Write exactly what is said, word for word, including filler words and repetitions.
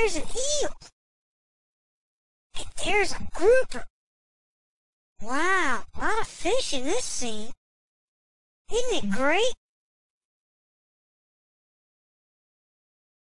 there's an eel. And there's a grouper. Wow, a lot of fish in this scene. Isn't it great?